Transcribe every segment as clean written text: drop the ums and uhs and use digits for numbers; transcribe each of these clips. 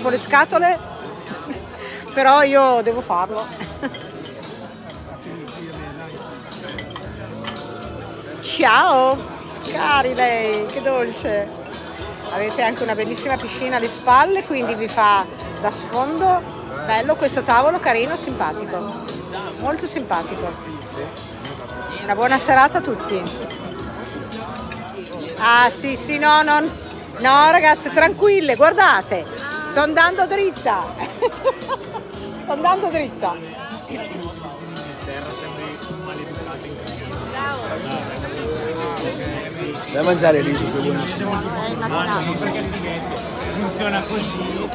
rompo le scatole, però io devo farlo. Ciao, cari lei, che dolce. Avete anche una bellissima piscina alle spalle, quindi vi fa da sfondo. Bello questo tavolo, carino, simpatico, molto simpatico. Una buona serata a tutti. Ah sì sì, no ragazze, tranquille, guardate, sto andando dritta. Sto andando dritta. Vai a mangiare il riso, che buonissimo. Funziona così.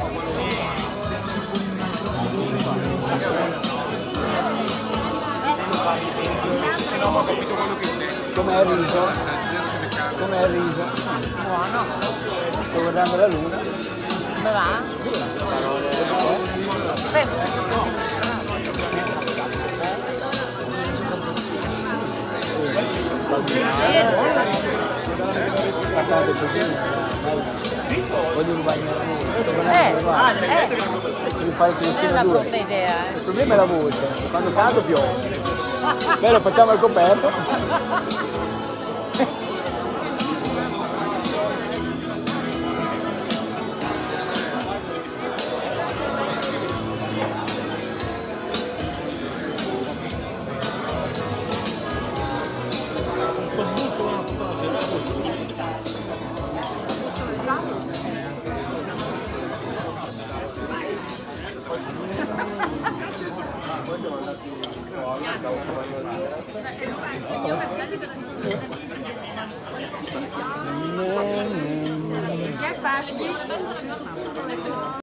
Com'è il riso? Com'è il riso? Buono. Sto guardando la luna. Come va? Guardate così. Voglio rubarmi la voce. Devi fare celestina 2. Idea, Il problema è la voce. Quando cado piove. Beh, lo facciamo al coperto. Che facci?